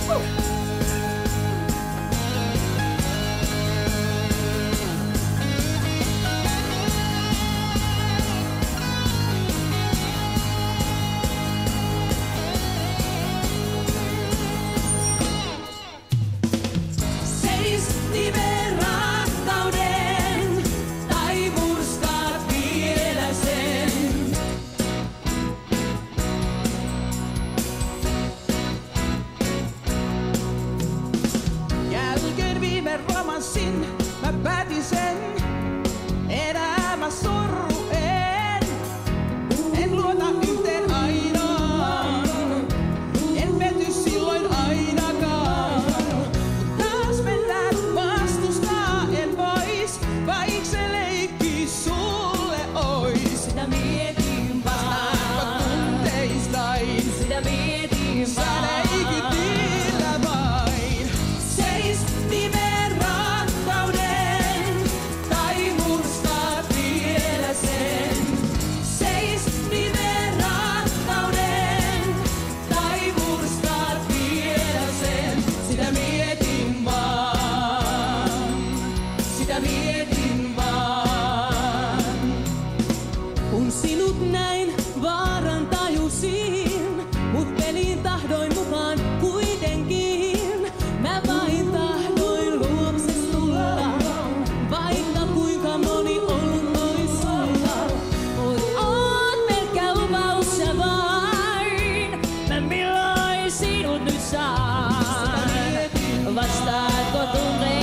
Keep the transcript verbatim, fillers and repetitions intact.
Mä päätin sen, enää mä sorru en. En luota yhteen ainoan, en pety silloin ainakaan. Mut taas mennään vastustaa en vois, vaik se leikki sulle ois. Sitä mietin vastaanko tunteistain, sitä mietin sä leikytillä vain. Seis nimeen. Kun sinut näin, vaaran tajusin, mut pelin tahdoin mukaan kuitenkin. Mä vain tahdoin luokses tulla, vaikka kuinka moni ollut ois olla. Mut oot pelkkä lupaus ja vain, mä milloin sinut nyt saan. Vastaatko tunteisiin?